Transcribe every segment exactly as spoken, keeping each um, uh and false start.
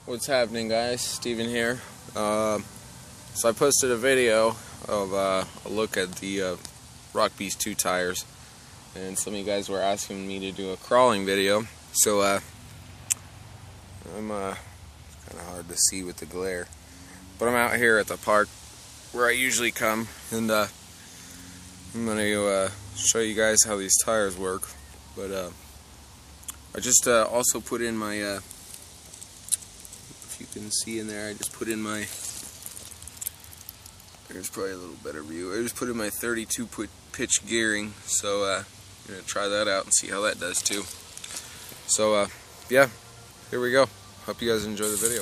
What's happening, guys? Steven here. Uh, so I posted a video of uh, a look at the uh, Rockbeast two tires, and some of you guys were asking me to do a crawling video. So uh, I'm uh, kind of hard to see with the glare, but I'm out here at the park where I usually come, and uh, I'm going to uh, show you guys how these tires work. But uh, I just uh, also put in my uh, if you can see in there, I just put in my, there's probably a little better view, I just put in my thirty-two pitch gearing, so uh, I'm going to try that out and see how that does too. So uh, yeah, here we go. Hope you guys enjoy the video.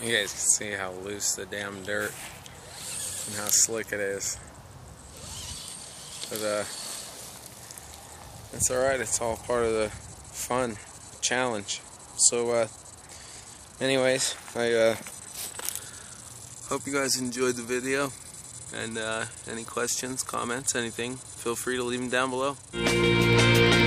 You guys can see how loose the damn dirt and how slick it is. But uh, it's alright, it's all part of the fun challenge. So uh, anyways, I uh, hope you guys enjoyed the video, and uh, any questions, comments, anything, feel free to leave them down below.